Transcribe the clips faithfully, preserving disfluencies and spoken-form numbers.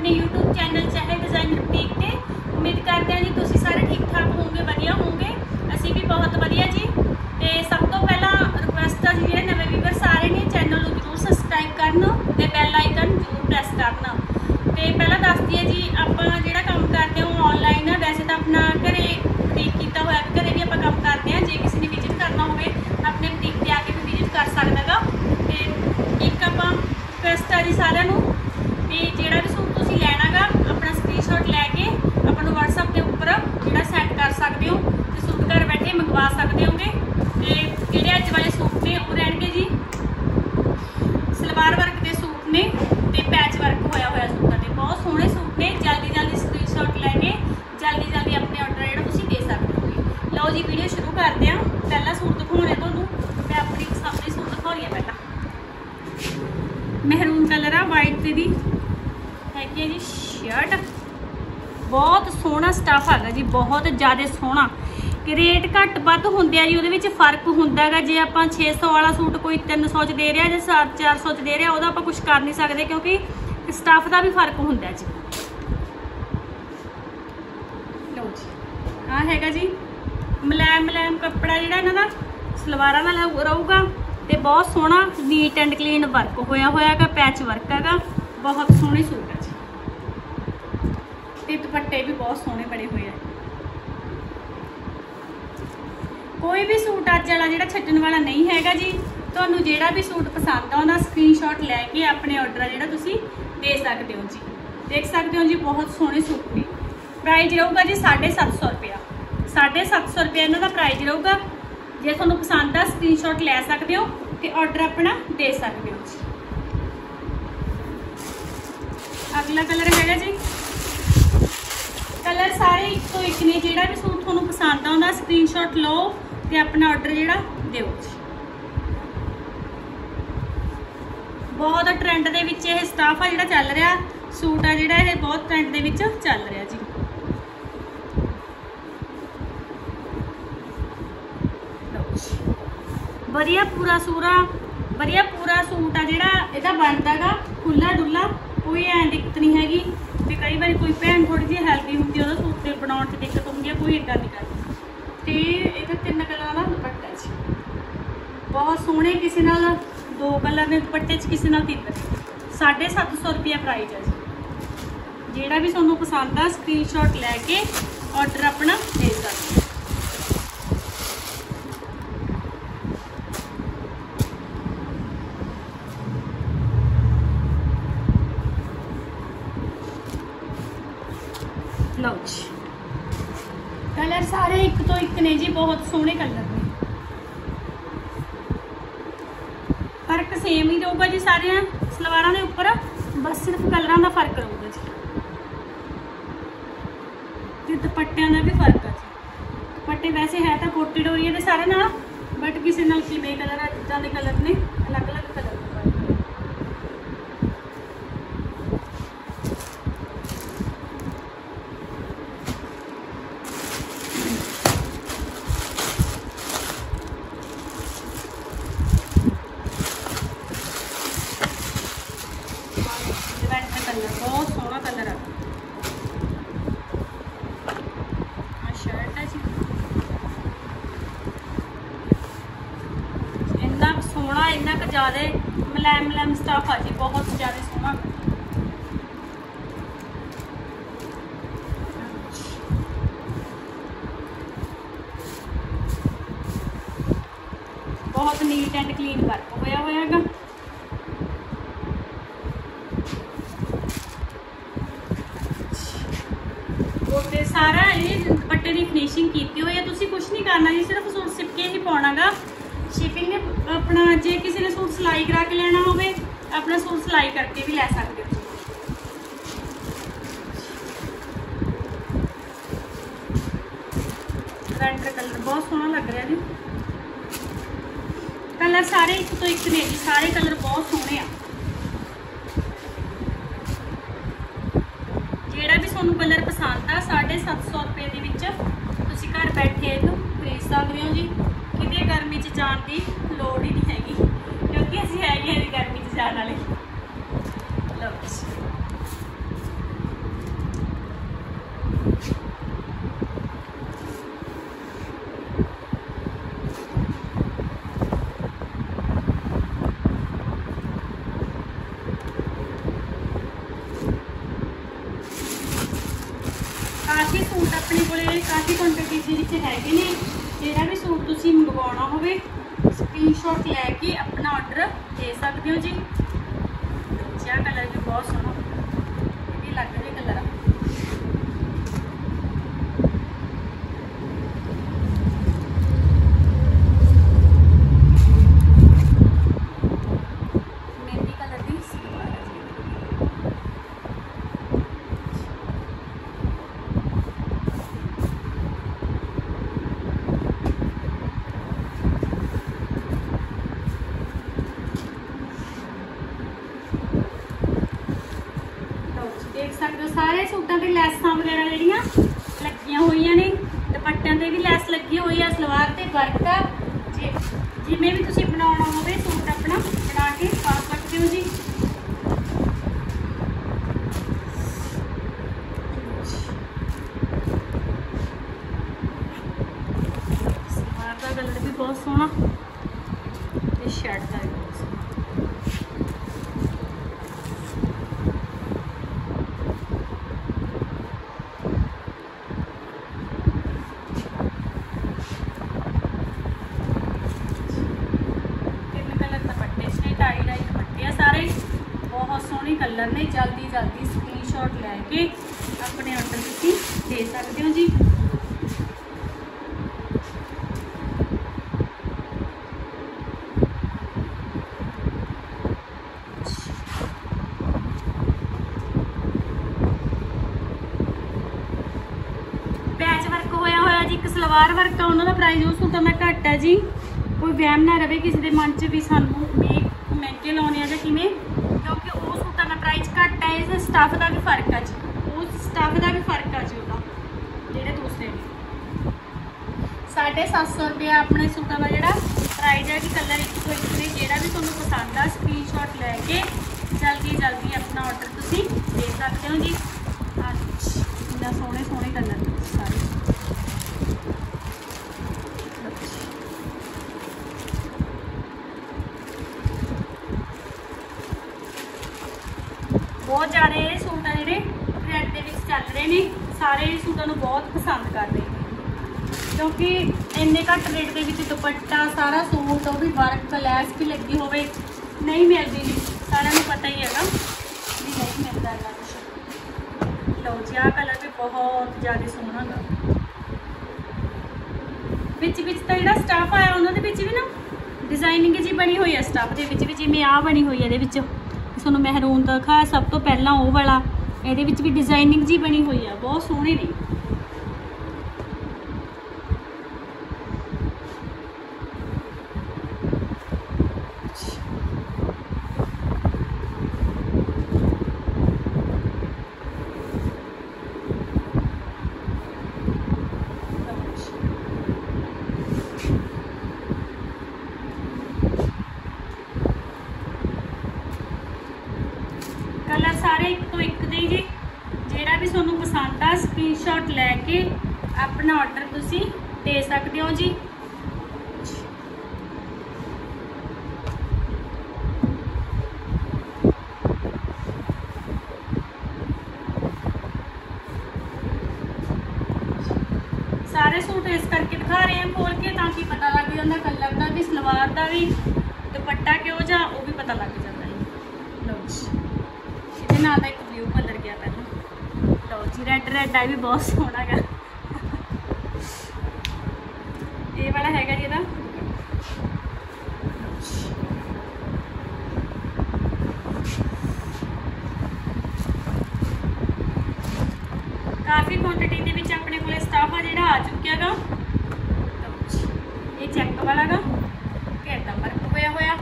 अपने YouTube channel चाहे designer boutique ते। उम्मीद करते हैं जी तुसीं सारे ठीक ठाक होंगे, वधिया होंगे, असीं भी बहुत वधिया जी। ते सब तो पहला रिक्वेस्ट है जी नवे व्यूअर सारे ने चैनल को जरूर सबसक्राइब करना ते बैल आइकन जरूर प्रेस करना। ते पहला दस दिए जी आपां जिहड़ा काम करते हो ऑनलाइन है, वैसे तो अपना घरे बुटीक कीता होया घरे भी आपां काम करते हैं। जे किसी ने विजिट करना होवे अपने बुटीक ते आके भी विजिट कर सकदा गा। ते एक आपां रिक्वेस्ट है जी सारिਆਂ ਨੂੰ भी ਜਿਹੜਾ भी सूट तुसीं लैना गा अपना स्क्रीनशॉट लैके अपन व्हाट्सएप के उपर जिहड़ा सैंड कर सकते हो ते सूट घर बैठे मंगवा सकते होगे। ते जिहड़े अज वाले सूट ने वो रहणगे जी सलवार वर्क के सूट ने ते पैच वर्क होया होया सूटां ते बहुत सोहणे सूट ने। जल्दी जल्दी स्क्रीनशॉट लैके जल्दी जल्दी अपने ऑर्डर जिहड़ा तुसीं दे सकते हो। लो जी वीडियो शुरू करते हैं। पहला सूट दिखाउणे तुहानूं मैं अपनी सामने सूट दिखाउणी है। पहला महरून कलर आ वाइट ते दी है जी शर्ट, बहुत सोहना स्टफ है जी, बहुत ज़्यादा सोहना। कि रेट घट वध होंदे जी, उहदे विच फर्क हुंदा गा। जे आपां छे सौ वाला सूट कोई तीन सौ च दे रहा ਜਾਂ सात चार सौ च दे रहा ਉਹਦਾ ਆਪਾਂ कुछ कर नहीं सकते क्योंकि स्टफ का भी फर्क हुंदा जी। लो जी आ हैगा जी मुलायम मुलायम कपड़ा जिहड़ा इन्हां दा सलवारां नाल रहूगा ते बहुत सोहना नीट एंड क्लीन वर्क होया होया गा, पैच वर्क हैगा, बहुत सोहने सूट है जी। ते दुपट्टे भी बहुत सोहने बने हुए हैं। कोई भी सूट अज वाला जिहड़ा छड्डण वाला नहीं हैगा जी। तुहानूं जिहड़ा भी सूट पसंद आउंदा स्क्रीनशॉट लैके अपने ऑर्डर जिहड़ा तुसीं दे सकते हो जी। देख सकते हो जी बहुत सोहने सूट ने। प्राइस रहूगा जी साढ़े सत्त सौ रुपया, साढ़े सत्त सौ रुपया इन्हां दा प्राइस रहूगा। जे तुहानूं पसंद आ स्क्रीनशॉट लै सकते हो ते ऑर्डर अपना दे सकते हो जी। अगला कलर हैगा जी, कलर सारे एक तो एक ने। जिहड़ा भी सूट तुहानूं पसंद आउंदा स्क्रीनशॉट लो ते अपना ऑर्डर जिहड़ा दिओ जी। बहुत ट्रेंड दे विच इह स्टफ आ जिहड़ा चल रहा सूट आ जिहड़ा इह बहुत ट्रेंड दे विच चल रहा जी। वधिया पूरा सूरा वधिया पूरा सूट आ जिहड़ा इहदा बनदा गा खुला डुला, कोई ऐ दिक्कत नहीं हैगी। तो कई बार कोई भैन थोड़ी जी हैल्दी होंगी वो सूट के बनाने की दिक्कत होंगी है, कोई इदा नहीं करती। तो ये तीन कलर का दुपट्टा जी बहुत सोहने, किसी नाल दो कलर ने दुपट्टे किसी नाल तीन। साढ़े सत्त सौ रुपया प्राइस है जी। जिहड़ा भी तुहानूं पसंद आ स्क्रीनशॉट लैके ऑर्डर अपना दे सकते। लो जी कलर सारे एक तो एक ने जी, बहुत सोहने कलर ने। फर्क सेम ही रहूगा जी सारे सलवारां दे उपर, बस सिर्फ कलरां दा फर्क रहूगा जी। ते दुपट्टियां दा भी फर्क है जी। दुपट्टे वैसे है तो कोटी डोरी दे सारे नाल, बट किसी नाल किवें कलर इदां दे कलर ने, अलग अलग कलर। कलर बहुत सोहना कलर है। शर्ट है जी इन्ना सोहना, इन्ना क ज़्यादा मुलायम मुलायम स्टफ है जी, बहुत ज़्यादा सोहना। बहुत नीट एंड क्लीन वर्क होया होया गा। तो सारा ये दुपट्टे की फिनिशिंग की हुई है। तुसी कुछ नहीं करना जी, सिर्फ सूट सिप के ही पाना गा। शिपिंग अपना जे किसी ने सूट सिलाई करा के लेना हो अपना सूट सिलाई करके भी लै सकते हो। रेड कलर बहुत सोहना लग रहा जी। कलर सारे एक तो एक ने जी, सारे कलर बहुत सोहने आ। जिहड़ा भी तुहानूं कलर पसंद आ साढ़े सत्त सौ रुपये के विच तुसीं घर बैठे इहनूं खरीद सकते हो जी। किते गर्मी च जाण की लोड़ ही नहीं हैगी क्योंकि असीं हैगे गर्मी च जाण वाले। लो ਦੇ ਵਿੱਚ ਹੈਗੇ ਨੇ। ਜਿਹੜਾ ਵੀ ਸੂਟ ਤੁਸੀਂ ਮੰਗਵਾਉਣਾ ਹੋਵੇ ਸਕਰੀਨਸ਼ਾਟ ਲੈ ਕੇ ਆਪਣਾ ਆਰਡਰ ਦੇ ਸਕਦੇ ਹੋ ਜੀ। ਜਿਆ ਕਲਰ ਵੀ ਬਹੁਤ ਸੋਹਣਾ, ਇਹ ਵੀ ਅਲੱਗ ਜਿਹੇ ਕਲਰ ਆ। ਮਹਿੰਦੀ ਕਲਰ ਦੀ ਸਲਵਾਰ ਹੈ ਜੀ। देख सकते हो सारे सूटों के लैसां वगैरह ਜਿਹੜੀਆਂ ਲੱਗੀਆਂ ਹੋਈਆਂ ਨੇ। ਦੁਪੱਟਿਆਂ ਤੇ ਵੀ ਲੈਸ ਲੱਗੀ ਹੋਈ ਆ, ਸਲਵਾਰ ਤੇ ਵਰਕ ਆ। ਜੇ ਜਿਵੇਂ ਵੀ ਤੁਸੀਂ ਬਣਾਉਣਾ ਹੋਵੇ ਸੂਟ ਆਪਣਾ ਬਣਾ ਕੇ ਪਾ ਸਕਦੇ ਹੋ ਜੀ। ਸਲਵਾਰ ਦਾ ਕਲਰ ਵੀ ਬਹੁਤ ਸੋਹਣਾ ਤੇ ਸ਼ਰਟ ਦਾ ਵੀ ਬਹੁਤ ਸੋਹਣਾ। कलर ने जल्दी जल्दी स्क्रीनशॉट लैके अपने ऑर्डर तुसीं दे सकते हो जी। पैच वर्क होया होया जी, एक सलवार वर्क है, उन्होंने प्राइस उस सूट मैं घट है जी। कोई वहम ना रहे किसी के मन च भी सानू महंगे लाने या किमें, क्योंकि वो सूटा का प्राइस घट है। इस स्टफ का भी फर्क है जी, उस स्टफ का भी फर्क है जी। वह जोड़े दूसरे साढ़े सत्त सौ रुपया अपने सूटा का जोड़ा प्राइस है जी। कलर एक सौ एक ने जोड़ा भी तुहानू पसंद आ स्क्रीनशॉट लैके जल्दी जल्दी अपना ऑर्डर तुसीं दे सकते हो जी। इन्ना सोहने सोहने कलर सारे। बहुत ज़्यादा ये सूट है जोड़े ट्रेंड के चल रहे हैं, सारे सूटों को बहुत पसंद कर रहे हैं, क्योंकि इन्ने घट रेट के दुपट्टा सारा सूट वो भी वर्क लैस भी लगी हो नहीं मिलती जी। सारा पता ही है भी नहीं मिलता इतना कुछ। लो जी, आ कलर भी बहुत ज़्यादा सोहना गा। विच विच तो जो स्टफ आया उन्होंने भी ना डिजाइनिंग जी बनी हुई है। स्टफ के भी जिमें आ बनी हुई है, ये ਤੁਹਾਨੂੰ ਮਹਿਰੂਨ ਦਾ ਦਿਖਾਇਆ ਸਭ ਤੋਂ ਪਹਿਲਾਂ ਉਹ ਵਾਲਾ, ਇਹਦੇ ਵਿੱਚ ਵੀ ਡਿਜ਼ਾਈਨਿੰਗ ਜੀ ਬਣੀ ਹੋਈ ਆ, ਬਹੁਤ ਸੋਹਣੇ ਨੇ। कलर सारे एक तो एक दे जी। जेड़ा भी तुहानू पसंद आ स्क्रीनशॉट लैके अपना ऑर्डर तुसीं दे सकते हो जी। सारे सूट इस करके दिखा रहे हैं खोल के, ताकि पता लग जाता कलर का भी, सलवार का भी, दुपट्टा क्यों जा वो भी पता लग जाता है। लो जी, ना एक ब्लू कलर गया पहले। लो जी, रेड रेड है भी बहुत सोहना है। ये वाला हैगा जी ਇਹਦਾ काफ़ी क्वांटिटी ਦੇ ਵਿੱਚ ਆਪਣੇ ਕੋਲੇ ਸਟਾਫ ਆ ਜਿਹੜਾ ਆ ਚੁੱਕਿਆ ਗਾ। ਇਹ ਚੈੱਕ ਵਾਲਾ ਗਾ, ਘੇਰਦਾ ਵਰਕ ਹੋਇਆ ਹੋਇਆ।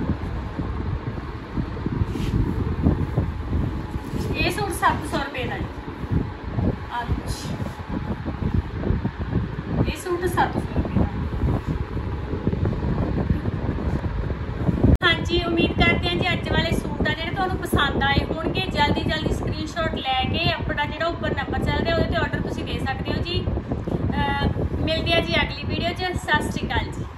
ये सूट सत्त सौ रुपये का जी। अच्छा, ये सूट सत्त सौ रुपये का। हाँ जी, उम्मीद करते हैं जी अज वाले सूट आ जो तुहानू पसंद आए होंगे। जल्दी जल्दी स्क्रीनशॉट लैके अपना जो उपर नंबर चल रहा है वो ऑर्डर तुसीं दे सकते हो जी। आ, मिलते हैं जी अगली वीडियो च। सत श्री अकाल जी।